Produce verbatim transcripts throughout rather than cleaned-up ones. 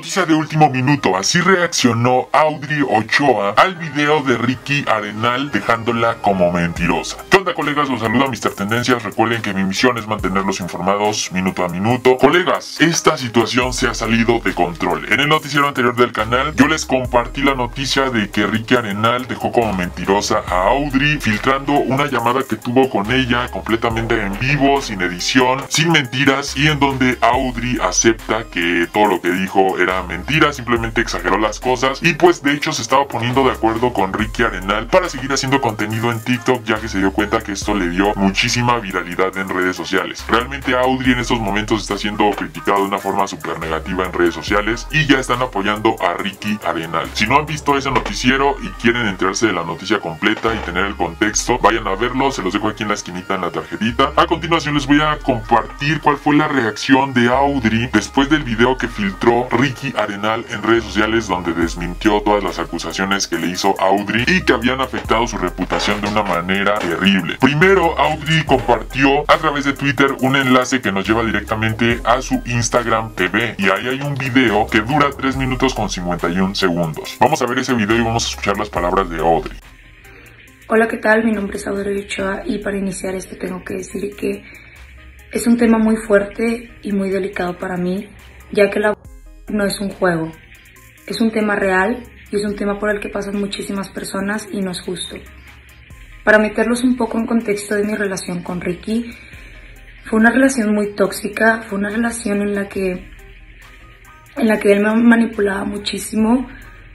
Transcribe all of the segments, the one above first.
Noticia de último minuto, así reaccionó Audrey Ochoa al video de Ricky Arenal dejándola como mentirosa. ¿Qué onda, colegas? Los saluda mister Tendencias. Recuerden que mi misión es mantenerlos informados minuto a minuto. Colegas, esta situación se ha salido de control. En el noticiero anterior del canal yo les compartí la noticia de que Ricky Arenal dejó como mentirosa a Audrey, filtrando una llamada que tuvo con ella completamente en vivo, sin edición, sin mentiras, y en donde Audrey acepta que todo lo que dijo era mentira, simplemente exageró las cosas, y pues de hecho se estaba poniendo de acuerdo con Ricky Arenal para seguir haciendo contenido en TikTok, ya que se dio cuenta que esto le dio muchísima viralidad en redes sociales. Realmente Audrey en estos momentos está siendo criticada de una forma súper negativa en redes sociales y ya están apoyando a Ricky Arenal. Si no han visto ese noticiero y quieren enterarse de la noticia completa y tener el contexto, vayan a verlo, se los dejo aquí en la esquinita en la tarjetita. A continuación les voy a compartir cuál fue la reacción de Audrey después del video que filtró Ricky Arenal en redes sociales, donde desmintió todas las acusaciones que le hizo Audrey y que habían afectado su reputación de una manera terrible. Primero, Audrey compartió a través de Twitter un enlace que nos lleva directamente a su Instagram T V, y ahí hay un video que dura tres minutos con cincuenta y un segundos. Vamos a ver ese video y vamos a escuchar las palabras de Audrey. Hola, ¿qué tal? Mi nombre es Audrey Ochoa y para iniciar esto tengo que decir que es un tema muy fuerte y muy delicado para mí, ya que la no es un juego, es un tema real y es un tema por el que pasan muchísimas personas y no es justo. Para meterlos un poco en contexto de mi relación con Ricky, fue una relación muy tóxica, fue una relación en la que, en la que él me manipulaba muchísimo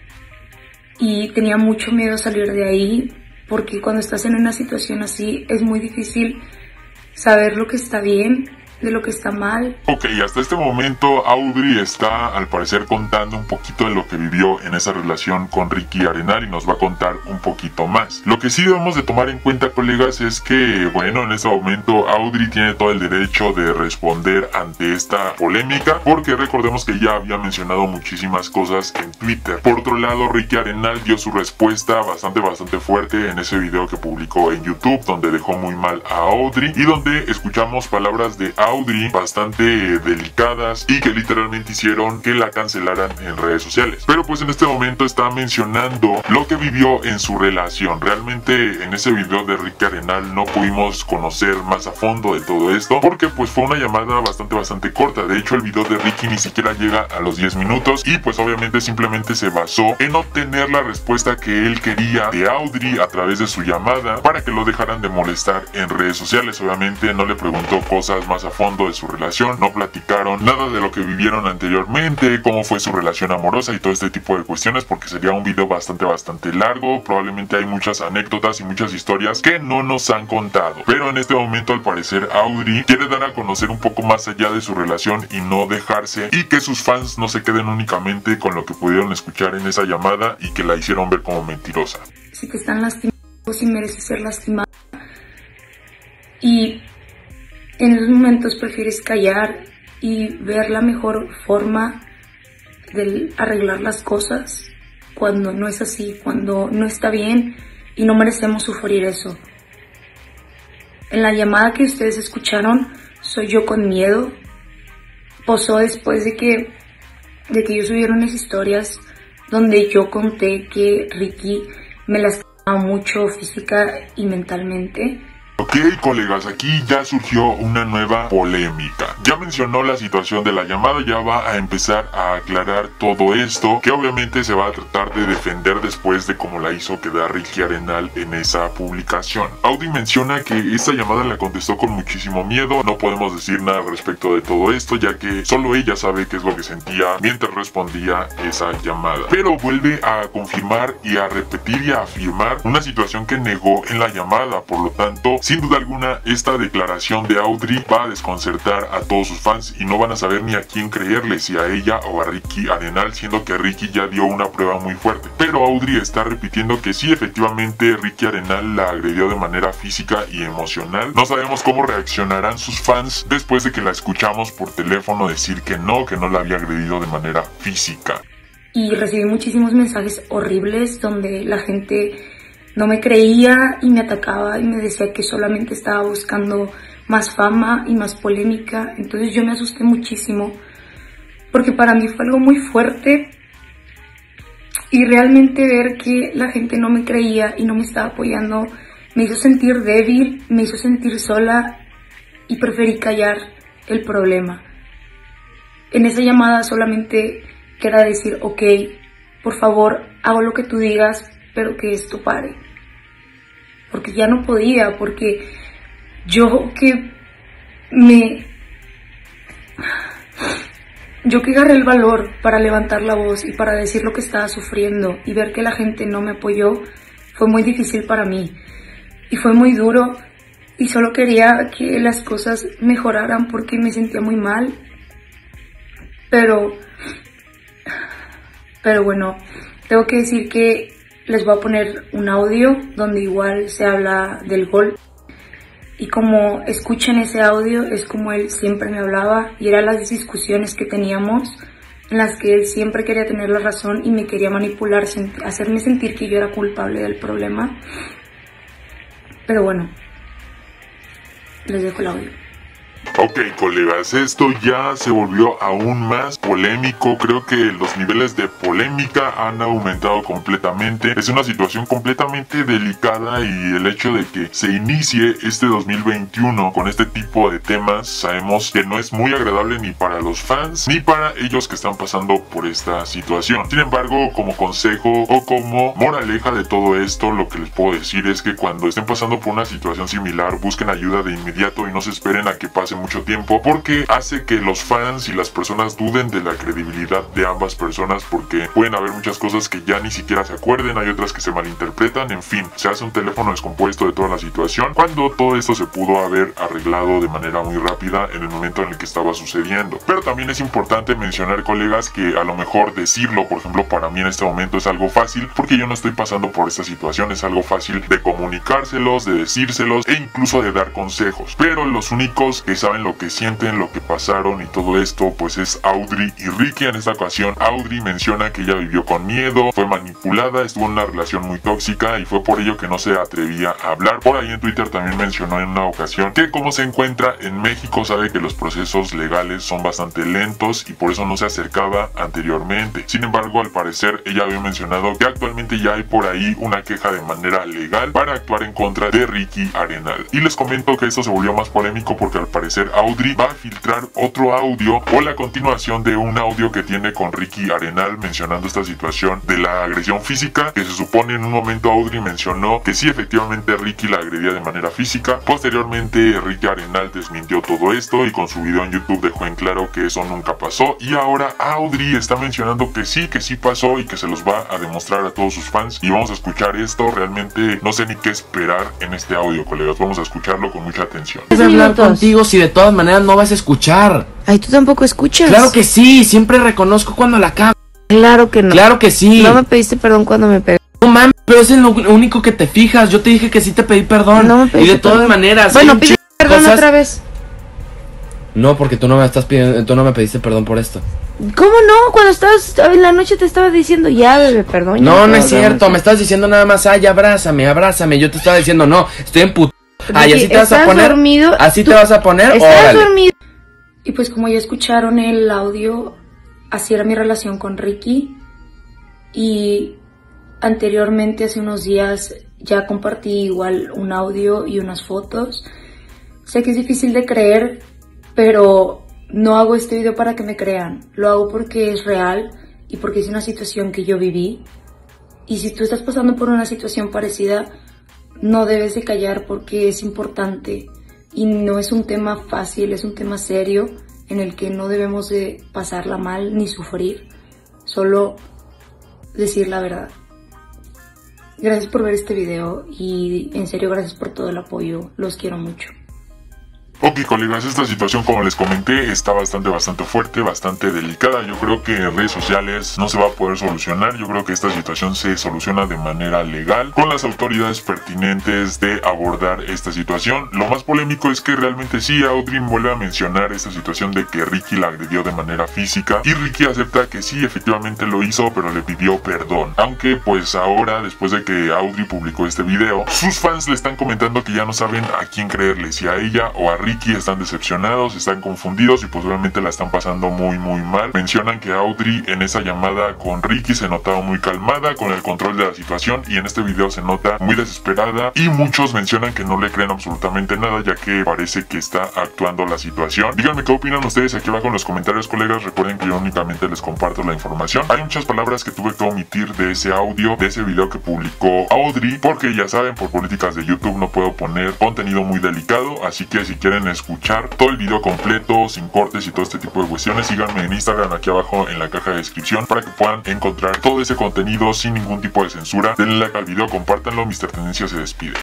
y tenía mucho miedo a salir de ahí, porque cuando estás en una situación así es muy difícil saber lo que está bien de lo que está mal. Ok, hasta este momento Audrey está al parecer contando un poquito de lo que vivió en esa relación con Ricky Arenal y nos va a contar un poquito más. Lo que sí debemos de tomar en cuenta, colegas, es que, bueno, en este momento Audrey tiene todo el derecho de responder ante esta polémica, porque recordemos que ya había mencionado muchísimas cosas en Twitter. Por otro lado, Ricky Arenal dio su respuesta bastante bastante fuerte en ese video que publicó en YouTube, donde dejó muy mal a Audrey y donde escuchamos palabras de Audrey bastante delicadas y que literalmente hicieron que la cancelaran en redes sociales. Pero pues en este momento está mencionando lo que vivió en su relación. Realmente en ese video de Ricky Arenal no pudimos conocer más a fondo de todo esto, porque pues fue una llamada bastante bastante corta. De hecho el video de Ricky ni siquiera llega a los diez minutos y pues obviamente simplemente se basó en obtener la respuesta que él quería de Audrey a través de su llamada para que lo dejaran de molestar en redes sociales. Obviamente no le preguntó cosas más a fondo de su relación, no platicaron nada de lo que vivieron anteriormente, cómo fue su relación amorosa y todo este tipo de cuestiones, porque sería un video bastante bastante largo. Probablemente hay muchas anécdotas y muchas historias que no nos han contado, pero en este momento al parecer Audrey quiere dar a conocer un poco más allá de su relación y no dejarse, y que sus fans no se queden únicamente con lo que pudieron escuchar en esa llamada y que la hicieron ver como mentirosa. Si te están lastimando, si mereces ser lastimada, y en esos momentos prefieres callar y ver la mejor forma de arreglar las cosas cuando no es así, cuando no está bien y no merecemos sufrir eso. En la llamada que ustedes escucharon, soy yo con miedo. Pasó después de que, de que yo subiera unas historias donde yo conté que Ricky me lastimaba mucho física y mentalmente. Ok, colegas, aquí ya surgió una nueva polémica. Ya mencionó la situación de la llamada, ya va a empezar a aclarar todo esto, que obviamente se va a tratar de defender después de cómo la hizo quedar Ricky Arenal en esa publicación. Audrey menciona que esta llamada la contestó con muchísimo miedo. No podemos decir nada al respecto de todo esto, ya que solo ella sabe qué es lo que sentía mientras respondía esa llamada. Pero vuelve a confirmar y a repetir y a afirmar una situación que negó en la llamada. Por lo tanto, sin duda alguna, esta declaración de Audrey va a desconcertar a todos sus fans y no van a saber ni a quién creerle, si a ella o a Ricky Arenal, siendo que Ricky ya dio una prueba muy fuerte. Pero Audrey está repitiendo que sí, efectivamente Ricky Arenal la agredió de manera física y emocional. No sabemos cómo reaccionarán sus fans después de que la escuchamos por teléfono decir que no, que no la había agredido de manera física. Y recibí muchísimos mensajes horribles donde la gente no me creía y me atacaba y me decía que solamente estaba buscando más fama y más polémica. Entonces yo me asusté muchísimo porque para mí fue algo muy fuerte y realmente ver que la gente no me creía y no me estaba apoyando me hizo sentir débil, me hizo sentir sola y preferí callar el problema. En esa llamada solamente queda decir, ok, por favor, hago lo que tú digas, pero que esto pare. Porque ya no podía, porque yo que me... Yo que agarré el valor para levantar la voz y para decir lo que estaba sufriendo y ver que la gente no me apoyó, fue muy difícil para mí. Y fue muy duro y solo quería que las cosas mejoraran porque me sentía muy mal. Pero, pero bueno, tengo que decir que les voy a poner un audio donde igual se habla del golpe. Y como escuchan ese audio, es como él siempre me hablaba y eran las discusiones que teníamos en las que él siempre quería tener la razón y me quería manipular, hacerme sentir que yo era culpable del problema. Pero bueno, les dejo el audio. Ok, colegas, esto ya se volvió aún más polémico. Creo que los niveles de polémica han aumentado completamente. Es una situación completamente delicada y el hecho de que se inicie este dos mil veintiuno con este tipo de temas, sabemos que no es muy agradable ni para los fans ni para ellos que están pasando por esta situación. Sin embargo, como consejo o como moraleja de todo esto, lo que les puedo decir es que cuando estén pasando por una situación similar, busquen ayuda de inmediato y no se esperen a que pase mucho tiempo, porque hace que los fans y las personas duden de la credibilidad de ambas personas, porque pueden haber muchas cosas que ya ni siquiera se acuerden, hay otras que se malinterpretan, en fin, se hace un teléfono descompuesto de toda la situación, cuando todo esto se pudo haber arreglado de manera muy rápida en el momento en el que estaba sucediendo. Pero también es importante mencionar, colegas, que a lo mejor decirlo, por ejemplo, para mí en este momento es algo fácil, porque yo no estoy pasando por esta situación, es algo fácil de comunicárselos, de decírselos e incluso de dar consejos, pero los únicos que saben lo que sienten, lo que pasaron y todo esto, pues es Audrey y Ricky. En esta ocasión Audrey menciona que ella vivió con miedo, fue manipulada, estuvo en una relación muy tóxica y fue por ello que no se atrevía a hablar. Por ahí en Twitter también mencionó en una ocasión que como se encuentra en México sabe que los procesos legales son bastante lentos y por eso no se acercaba anteriormente. Sin embargo, al parecer ella había mencionado que actualmente ya hay por ahí una queja de manera legal para actuar en contra de Ricky Arenal. Y les comento que esto se volvió más polémico porque al parecer Audrey va a filtrar otro audio o la continuación de un audio que tiene con Ricky Arenal mencionando esta situación de la agresión física, que se supone en un momento Audrey mencionó que sí, efectivamente Ricky la agredía de manera física. Posteriormente Ricky Arenal desmintió todo esto y con su video en YouTube dejó en claro que eso nunca pasó, y ahora Audrey está mencionando que sí, que sí pasó y que se los va a demostrar a todos sus fans. Y vamos a escuchar esto, realmente no sé ni qué esperar en este audio, colegas, vamos a escucharlo con mucha atención. Voy a hablar contigo si de todas maneras no vas a escuchar. Ay, tú tampoco escuchas. Claro que sí, siempre reconozco cuando la cago. Claro que no. Claro que sí. No me pediste perdón cuando me pegué. No mames, pero es en lo único que te fijas. Yo te dije que sí te pedí perdón. No me pediste y de todas perdón. maneras. Bueno, pide perdón cosas... otra vez. No, porque tú no me estás pidiendo, tú no me pediste perdón por esto. ¿Cómo no? Cuando estabas en la noche te estaba diciendo ya, bebé, perdón. No, no es cierto. Me estás diciendo nada más, ay, abrázame, abrázame. Yo te estaba diciendo, no, estoy en puto. Ay, así te vas a poner. Dormido, así te vas a poner. Estás Órale. dormido. Y pues como ya escucharon el audio, así era mi relación con Ricky. Y anteriormente, hace unos días, ya compartí igual un audio y unas fotos. Sé que es difícil de creer, pero no hago este video para que me crean. Lo hago porque es real y porque es una situación que yo viví. Y si tú estás pasando por una situación parecida, no debes de callar porque es importante. Y no es un tema fácil, es un tema serio en el que no debemos de pasarla mal ni sufrir. Solo decir la verdad. Gracias por ver este video y en serio gracias por todo el apoyo. Los quiero mucho. Ok, colegas, esta situación, como les comenté, está bastante, bastante fuerte, bastante delicada. Yo creo que en redes sociales no se va a poder solucionar. Yo creo que esta situación se soluciona de manera legal con las autoridades pertinentes de abordar esta situación. Lo más polémico es que realmente sí, Audrey vuelve a mencionar esta situación de que Ricky la agredió de manera física y Ricky acepta que sí, efectivamente lo hizo, pero le pidió perdón. Aunque pues ahora, después de que Audrey publicó este video, sus fans le están comentando que ya no saben a quién creerle, si a ella o a Ricky, Ricky están decepcionados, están confundidos y pues obviamente la están pasando muy muy mal. Mencionan que Audrey en esa llamada con Ricky se notaba muy calmada, con el control de la situación, y en este video se nota muy desesperada, y muchos mencionan que no le creen absolutamente nada, ya que parece que está actuando la situación. Díganme qué opinan ustedes aquí abajo en los comentarios, colegas. Recuerden que yo únicamente les comparto la información. Hay muchas palabras que tuve que omitir de ese audio, de ese video que publicó Audrey, porque ya saben, por políticas de YouTube no puedo poner contenido muy delicado, así que si quieren escuchar todo el video completo, sin cortes y todo este tipo de cuestiones, síganme en Instagram aquí abajo en la caja de descripción para que puedan encontrar todo ese contenido sin ningún tipo de censura. Denle like al video, compártanlo. mister Tendencia se despide.